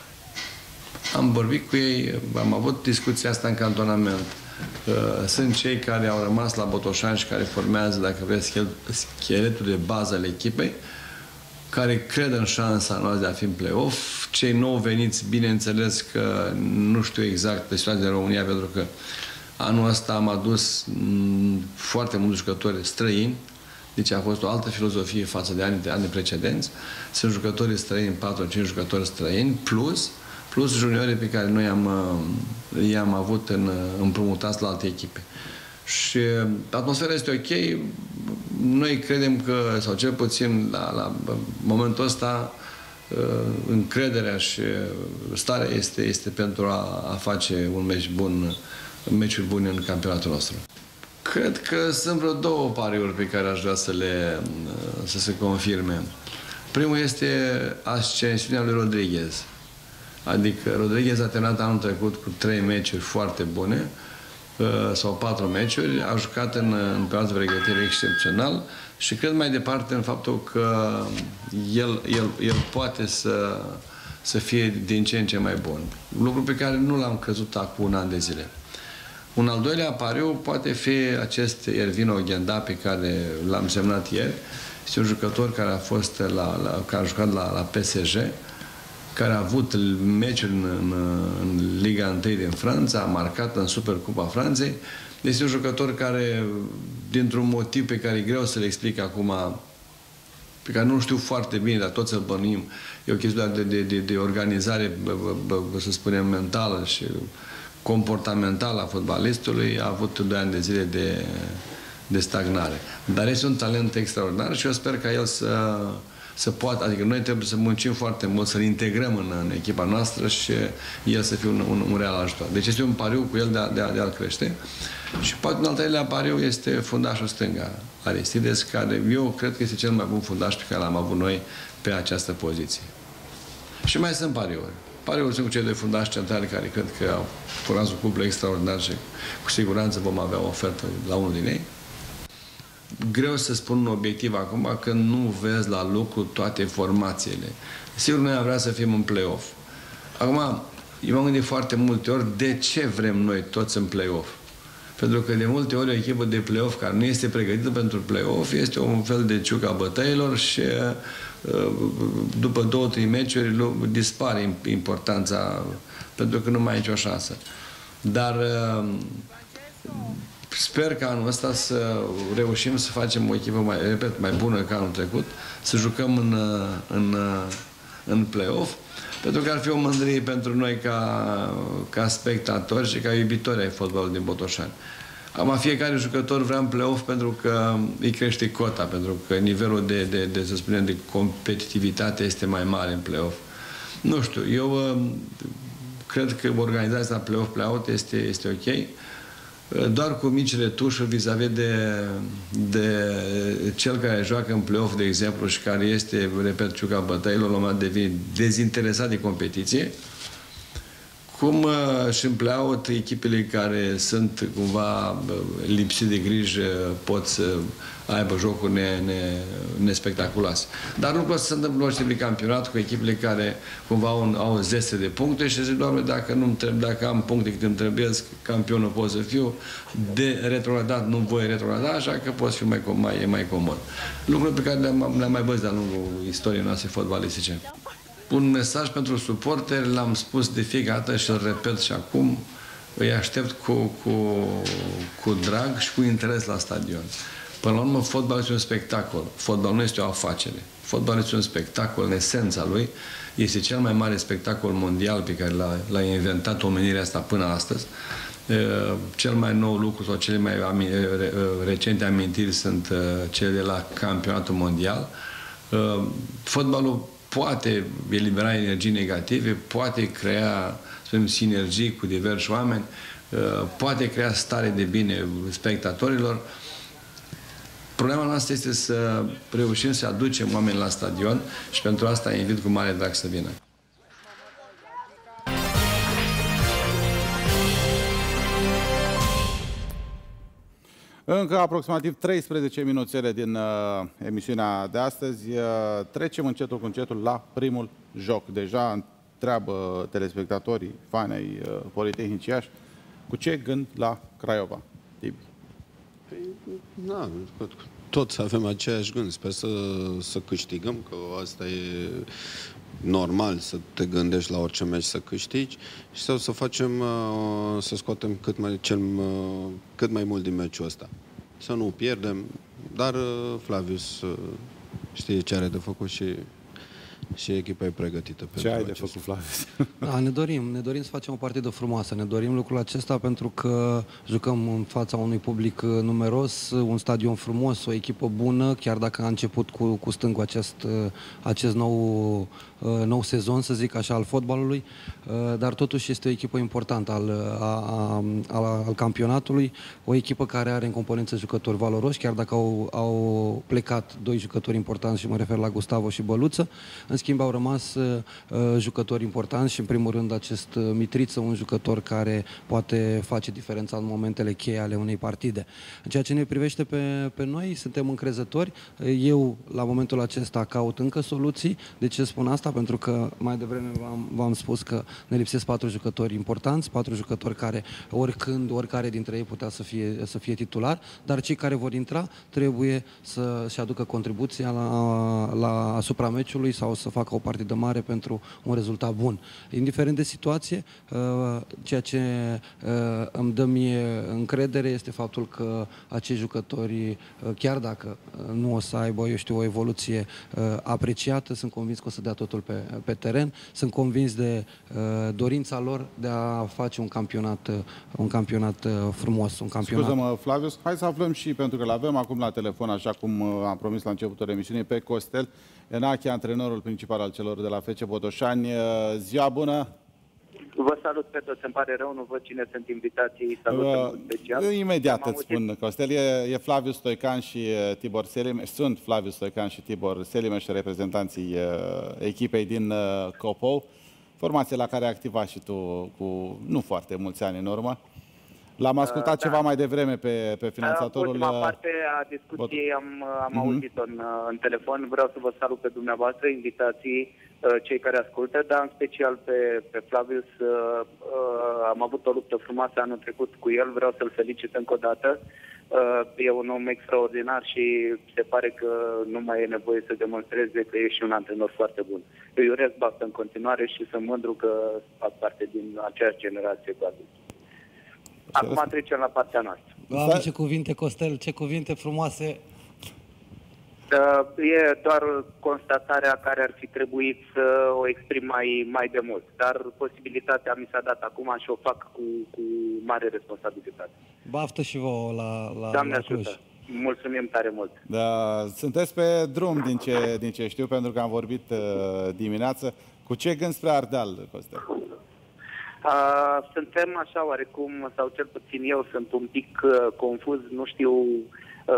Am vorbit cu ei, am avut discuția asta în cantonament. Sunt cei care au rămas la Botoșani și care formează, dacă vreți, scheletul de bază al echipei, care cred în șansa noastră de a fi în play-off. Cei nou veniți, bineînțeles că nu știu exact pe situația din România, pentru că anul ăsta am adus foarte mulți jucători străini. Deci a fost o altă filozofie față de anii, de anii precedenți. Sunt jucători străini, patru cinci jucători străini, plus, plus juniorii pe care noi am, i-am avut în, împrumutați la alte echipe. Și atmosfera este ok. Noi credem că, sau cel puțin la, la momentul ăsta, încrederea și starea este, este pentru a, a face un meci bun, meciuri bune în campionatul nostru. Cred că sunt vreo două pariuri pe care aș vrea să le să se confirme. Primul este ascensiunea lui Rodriguez. Adică Rodriguez a terminat anul trecut cu trei meciuri foarte bune, sau patru meciuri, a jucat în, în perioada de pregătire excepțional și cred mai departe în faptul că el, el, el poate să, să fie din ce în ce mai bun. Lucru pe care nu l-am crezut acum un an de zile. Un al doilea pariu poate fi acest Ervin Oghenda pe care l-am semnat ieri. Este un jucător care a fost la, la, care a jucat la, la P S G, care a avut meciuri în, în, în Liga unu din Franța, a marcat în Supercupa Franței. Este un jucător care, dintr-un motiv pe care e greu să le explic acum, pe care nu știu foarte bine, dar toți îl bănuim, e o chestie de, de, de, de organizare, să spunem, mentală și comportamental a fotbalistului, a avut doi ani de zile de, de stagnare. Dar este un talent extraordinar și eu sper ca el să, să poată, adică noi trebuie să muncim foarte mult, să-l integrăm în, în echipa noastră și el să fie un, un, un real ajutor. Deci este un pariu cu el de, a, de, a, de a-l crește. Și poate un al treilea pariu este fundașul stânga, Aristides, care eu cred că este cel mai bun fundaș pe care l-am avut noi pe această poziție. Și mai sunt pariuri. Pariuri sunt cu cei doi fundași centrali care cred că au format un cuplu extraordinar și cu siguranță vom avea o ofertă la unul din ei. Greu să spun un obiectiv acum că nu vezi la lucru toate formațiile. Sigur, noi am vrea să fim în play-off. Acum, eu m-am gândit foarte multe ori de ce vrem noi toți în play-off. Pentru că de multe ori o echipă de play-off care nu este pregătită pentru play-off este un fel de ciuca bătăilor și după două, trei meciuri dispare importanța pentru că nu mai ai nicio șansă. Dar sper că anul ăsta să reușim să facem o echipă mai, repet, mai bună ca anul trecut, să jucăm în, în, în play-off, pentru că ar fi o mândrie pentru noi ca, ca spectatori și ca iubitori ai fotbalului din Botoșani. Acum, fiecare jucător vrea în play-off pentru că îi crește cota, pentru că nivelul de, de, de, să spunem, de competitivitate este mai mare în play-off. Nu știu, eu cred că organizația play-off, play-out este, este ok, doar cu micile tușuri vis-a-vis de, de cel care joacă în play-off, de exemplu, și care este, repet, ciuca bătăilor, la un moment dat devine dezinteresat de competiție, cum își împleaut echipele care sunt cumva lipsite de grijă, pot să aibă jocuri ne, ne, nespectaculoase. Dar lucrul ăsta se întâmplă orice de campionat cu echipele care cumva au, au zece de puncte și zic, Doamne, dacă, nu dacă am puncte cât îmi trebuie, campionul pot să fiu, de retrogradat nu voi retrograda, așa că pot fi mai, mai, mai comod. Lucruri pe care le-am le mai văzut de-a lungul istoriei noastre fotbalistice. Un mesaj pentru suporteri, l-am spus de fiecare dată și îl repet și acum, îi aștept cu, cu, cu drag și cu interes la stadion. Până la urmă, fotbalul este un spectacol. Fotbalul nu este o afacere. Fotbalul este un spectacol în esența lui. Este cel mai mare spectacol mondial pe care l-a inventat omenirea asta până astăzi. Cel mai nou lucru sau cele mai recente amintiri sunt cele de la campionatul mondial. Fotbalul poate elibera energii negative, poate crea, să spunem, sinergii cu diversi oameni, poate crea stare de bine spectatorilor. Problema noastră este să reușim să aducem oameni la stadion și pentru asta invit cu mare drag să vină. Încă aproximativ treisprezece minuțele din uh, emisiunea de astăzi. Uh, trecem încetul cu încetul la primul joc. Deja întreabă telespectatorii, fani ai uh, Politehnic Iași, cu ce gând la Craiova? Tibi. Păi, na, toți avem aceeași gând. Sper să, să câștigăm, că asta e normal, să te gândești la orice meci să câștigi și sau să facem, să scoatem cât mai, cel, cât mai mult din meciul ăsta. Să nu pierdem, dar Flavius știe ce are de făcut și și echipa e pregătită. Ce ai de făcut, Flavius? Da, ne dorim, ne dorim să facem o partidă frumoasă, ne dorim lucrul acesta pentru că jucăm în fața unui public numeros, un stadion frumos, o echipă bună, chiar dacă a început cu, cu stângul acest, acest nou, nou sezon, să zic așa, al fotbalului, dar totuși este o echipă importantă al, a, a, al, al campionatului, o echipă care are în componență jucători valoroși, chiar dacă au, au plecat doi jucători importanți și mă refer la Gustavo și Băluță. În schimb, au rămas uh, jucători importanți și, în primul rând, acest uh, Mitriță, un jucător care poate face diferența în momentele cheie ale unei partide. În ceea ce ne privește pe, pe noi, suntem încrezători. Eu, la momentul acesta, caut încă soluții. De ce spun asta? Pentru că mai devreme v-am spus că ne lipsesc patru jucători importanți, patru jucători care, oricând, oricare dintre ei putea să fie, să fie titular, dar cei care vor intra trebuie să-și aducă contribuția la, la asupra meciului sau să facă o partidă mare pentru un rezultat bun. Indiferent de situație, ceea ce îmi dă mie încredere este faptul că acești jucători, chiar dacă nu o să aibă, eu știu, o evoluție apreciată, sunt convins că o să dea totul pe, pe teren, sunt convins de dorința lor de a face un campionat, un campionat frumos, un campionat. Scuză-mă, Flavius, hai să aflăm și, pentru că l-avem acum la telefon, așa cum am promis la începutul emisiunii, pe Costel Enache, antrenorul principal al celor de la F C Botoșani. Ziua bună! Vă salut pe toți, îmi pare rău, nu văd cine sunt invitații, salut uh, în special. Imediat îți spun, Costel, e, e Flavius Stoican și Tibor Selimeș, sunt Flavius Stoican și Tibor Selimeș, reprezentanții uh, echipei din uh, Copou, formație la care ai activat și tu cu nu foarte mulți ani în urmă. L-am ascultat uh, ceva da. mai devreme pe, pe finanțatorul... Ultima parte a discuției am, am uh-huh. auzit-o în, în telefon. Vreau să vă salut pe dumneavoastră, invitații, cei care ascultă, dar în special pe, pe Flavius. Am avut o luptă frumoasă anul trecut cu el, vreau să-l felicit încă o dată. E un om extraordinar și se pare că nu mai e nevoie să demonstreze că e și un antrenor foarte bun. Eu îi urez baftă în continuare și sunt mândru că fac parte din aceeași generație cu adulți. Acum trecem la partea noastră. Doamne, ce cuvinte, Costel, ce cuvinte frumoase! E doar constatarea care ar fi trebuit să o exprim mai, mai de mult. Dar posibilitatea mi s-a dat acum și o fac cu, cu mare responsabilitate. Baftă și vouă la, la, Doamne la Cluj. ajută! Mulțumim tare mult! Da, sunteți pe drum din ce, din ce știu, pentru că am vorbit uh, dimineață. Cu ce gând spre Ardeal, Costel? Uh, suntem așa oarecum, sau cel puțin eu sunt un pic uh, confuz, nu știu uh,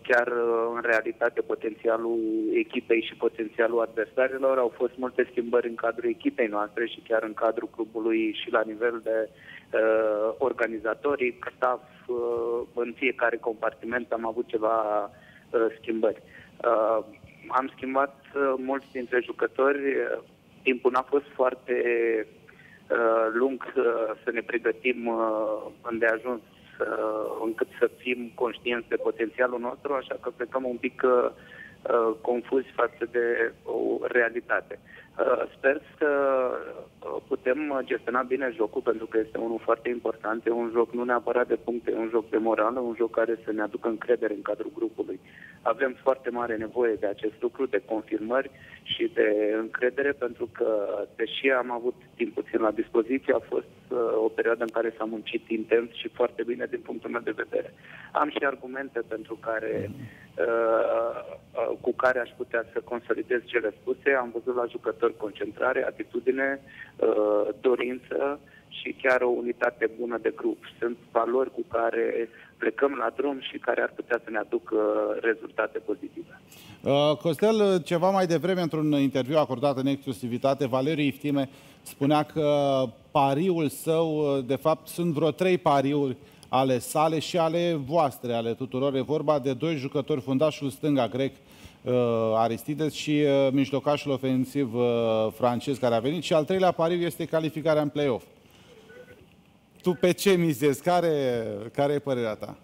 chiar în realitate potențialul echipei și potențialul adversarilor. Au fost multe schimbări în cadrul echipei noastre și chiar în cadrul clubului și la nivel de uh, organizatoric, staff, uh, în fiecare compartiment am avut ceva uh, schimbări. Uh, am schimbat uh, mulți dintre jucători. Timpul n-a fost foarte uh, lung uh, să ne pregătim uh, îndeajuns uh, încât să fim conștienți de potențialul nostru, așa că plecăm un pic uh, uh, confuzi față de o realitate. Uh, sper să putem gestiona bine jocul, pentru că este unul foarte important. E un joc nu neapărat de puncte, e un joc de morală, un joc care să ne aducă încredere în cadrul grupului. Avem foarte mare nevoie de acest lucru, de confirmări și de încredere, pentru că, deși am avut timp puțin la dispoziție, a fost uh, o perioadă în care s-a muncit intens și foarte bine din punctul meu de vedere. Am și argumente pentru care, uh, uh, cu care aș putea să consolidez cele spuse. Am văzut la jucători concentrare, atitudine, uh, dorință și chiar o unitate bună de grup. Sunt valori cu care plecăm la drum și care ar putea să ne aducă rezultate pozitive. Uh, Costel, ceva mai devreme, într-un interviu acordat în exclusivitate, Valeriu Iftime spunea că pariul său, de fapt, sunt vreo trei pariuri ale sale și ale voastre, ale tuturor. E vorba de doi jucători, fundașul stânga grec, uh, Aristides, și uh, mijlocașul ofensiv uh, francez care a venit. Și al treilea pariu este calificarea în play-off. Tu pe ce mizezi? Care, care e părerea ta?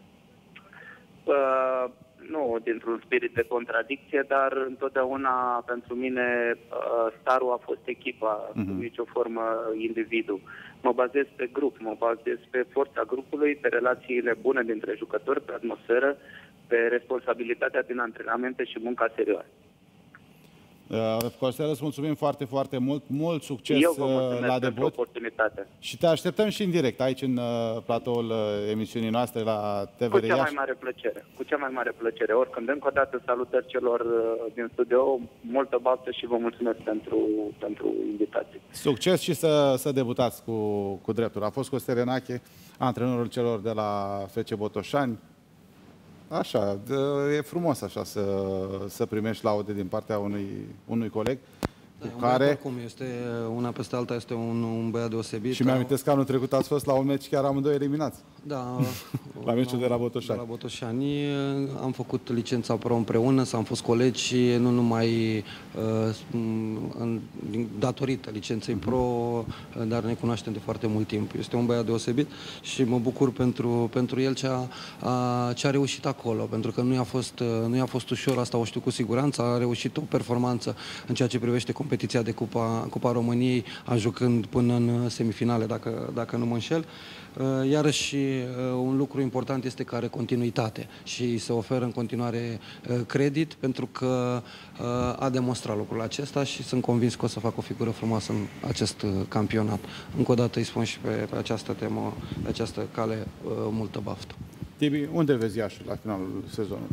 Uh, nu dintr-un spirit de contradicție, dar întotdeauna pentru mine uh, starul a fost echipa, uh-huh. În nicio formă individul. Mă bazez pe grup, mă bazez pe forța grupului, pe relațiile bune dintre jucători, pe atmosferă, pe responsabilitatea din antrenamente și munca serioasă. Uh, Costel, îți mulțumim foarte, foarte mult. Mult succes Eu vă mulțumesc la pentru debut. Oportunitate. Și te așteptăm și în direct aici, în uh, platoul uh, emisiunii noastre la T V R Cu cea Iași. mai mare plăcere. Cu cea mai mare plăcere. Oricând, încă o dată, salutări celor uh, din studio, multă baftă și vă mulțumesc pentru, pentru invitație. Succes și să, să debutați cu, cu dreptul. A fost Costel Renache, antrenorul celor de la F C Botoșani. Așa, e frumos așa să, să primești laude din partea unui, unui coleg da, cu care... Cum este una peste alta, este un, un băiat deosebit. Și mi-amintesc că anul trecut ați fost la un meci chiar amândoi eliminați. Da. La meciul de la Botoșani. De la Botoșani am făcut licența pro împreună, am fost colegi și nu numai uh, în, datorită licenței uh-huh. pro, dar ne cunoaștem de foarte mult timp. Este un băiat deosebit și mă bucur pentru, pentru el ce a, a, ce a reușit acolo, pentru că nu i-a fost, nu i-a fost ușor, asta o știu cu siguranță, a reușit o performanță în ceea ce privește competiția de Cupa, Cupa României, ajungând până în semifinale, dacă, dacă nu mă înșel. Iarăși, un lucru important este că are continuitate și se oferă în continuare credit, pentru că a demonstrat lucrul acesta și sunt convins că o să facă o figură frumoasă în acest campionat. Încă o dată îi spun și pe, pe această temă, pe această cale, multă baftă. Tibi, unde vezi Iașul la finalul sezonului?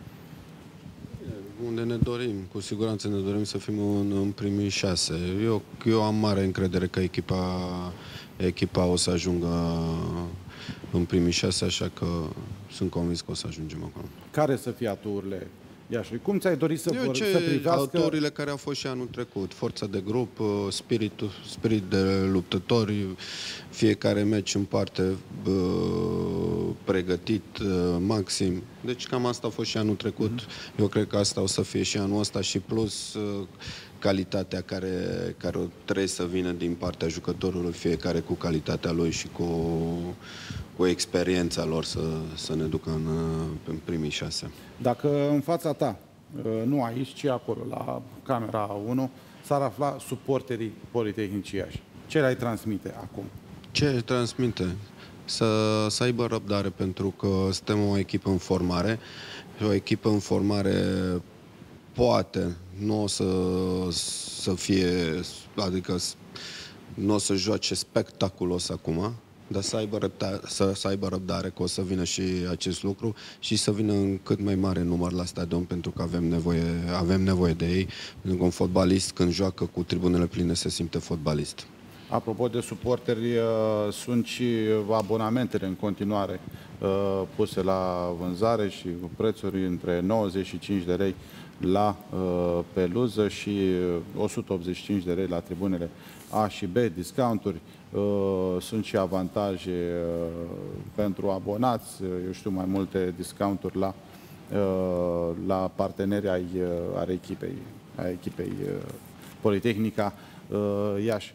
Unde ne dorim, cu siguranță ne dorim să fim în, în primii șase. Eu, eu am mare încredere că echipa, echipa o să ajungă în primii șase, așa că sunt convins că o să ajungem acolo. Care să fie aturile Iașului? Cum ți-ai dorit să, vor, ce, să privească... Aturile care au fost și anul trecut, forța de grup, spiritul, spirit de luptători, fiecare meci în parte uh, pregătit uh, maxim. Deci cam asta a fost și anul trecut. Mm-hmm. Eu cred că asta o să fie și anul ăsta și plus uh, calitatea care, care trebuie să vină din partea jucătorului, fiecare cu calitatea lui și cu, cu experiența lor să, să ne ducă în, în primii șase. Dacă în fața ta, nu aici, ci acolo, la camera unu, s-ar afla suporterii Politehnicii Iași, ce le-ai transmite acum? Ce transmite? Să, să aibă răbdare, pentru că suntem o echipă în formare. O echipă în formare poate nu o să, să fie, adică nu o să joace spectaculos acum, dar să aibă, răbdare, să, să aibă răbdare că o să vină și acest lucru și să vină în cât mai mare număr la stadion, pentru că avem nevoie, avem nevoie de ei. Pentru că un fotbalist, când joacă cu tribunele pline, se simte fotbalist. Apropo de suporteri, sunt și abonamentele în continuare puse la vânzare și cu prețuri între nouăzeci și cinci de lei la peluză și o sută optzeci și cinci de lei la tribunele A și B, discounturi. Sunt și avantaje pentru abonați, eu știu, mai multe discounturi la, la parteneri ai, ai echipei, ai echipei Politehnica Iași.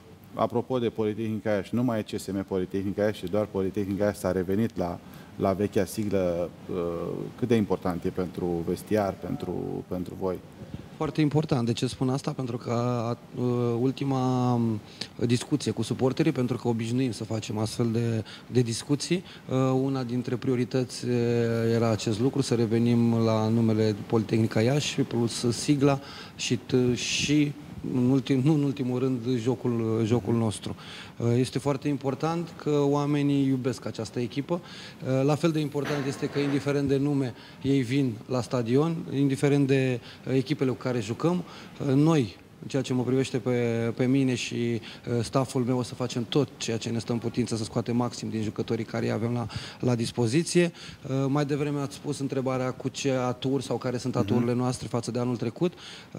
Apropo de Politehnica Iași, nu mai e C S M Politehnica Iași, doar Politehnica Iași s-a revenit la, la vechea siglă. Cât de important e pentru vestiar, pentru, pentru voi? Foarte important. De ce spun asta? Pentru că uh, ultima discuție cu suporterii, pentru că obișnuim să facem astfel de, de discuții, uh, una dintre priorități era acest lucru, să revenim la numele Politehnica Iași, plus sigla și, și în ultim, nu în ultimul rând, jocul, jocul nostru. Este foarte important că oamenii iubesc această echipă. La fel de important este că, indiferent de nume, ei vin la stadion, indiferent de echipele cu care jucăm, noi, în ceea ce mă privește pe, pe mine și stafful meu, o să facem tot ceea ce ne stă în putință să scoatem maxim din jucătorii care îi avem la, la dispoziție. Mai devreme ați spus întrebarea cu ce aturi sau care sunt aturile noastre față de anul trecut.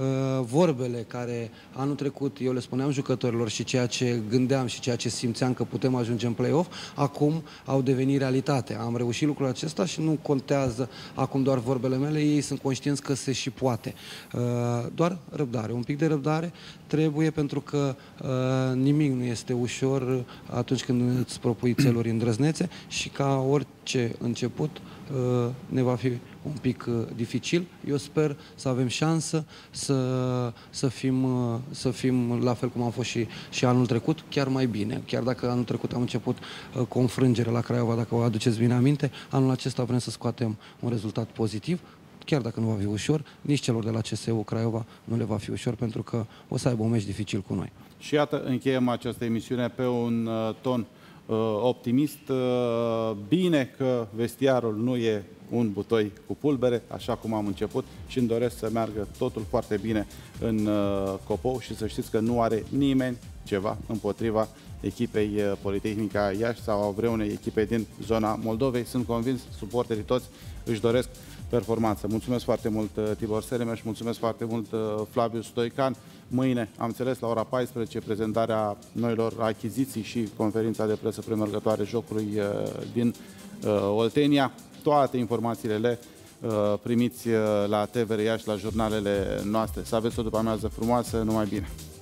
Vorbele care anul trecut eu le spuneam jucătorilor și ceea ce gândeam și ceea ce simțeam că putem ajunge în play-off, acum au devenit realitate. Am reușit lucrul acesta și nu contează acum doar vorbele mele, ei sunt conștienți că se și poate. Doar răbdare, un pic de răbdare trebuie, pentru că uh, nimic nu este ușor atunci când îți propui țeluri îndrăznețe și ca orice început uh, ne va fi un pic uh, dificil. Eu sper să avem șansă să, să, fim, uh, să fim la fel cum am fost și, și anul trecut, chiar mai bine. Chiar dacă anul trecut am început uh, cu o înfrângere la Craiova, dacă vă aduceți bine aminte, anul acesta vrem să scoatem un rezultat pozitiv. Chiar dacă nu va fi ușor, nici celor de la C S U Craiova nu le va fi ușor, pentru că o să aibă un meci dificil cu noi. Și iată, încheiem această emisiune pe un uh, ton uh, optimist. Uh, bine că vestiarul nu e un butoi cu pulbere, așa cum am început, și îmi doresc să meargă totul foarte bine în uh, Copou și să știți că nu are nimeni ceva împotriva echipei uh, Politehnica Iași sau vreunei echipe din zona Moldovei. Sunt convins, suporterii toți își doresc performanță. Mulțumesc foarte mult, Tibor Seremeș, mulțumesc foarte mult, Flaviu Stoican. Mâine, am înțeles, la ora paisprezece, prezentarea noilor achiziții și conferința de presă premergătoare jocului din Oltenia. Toate informațiile le primiți la T V R Iași, la jurnalele noastre. Să aveți o după-amiază frumoasă, numai bine!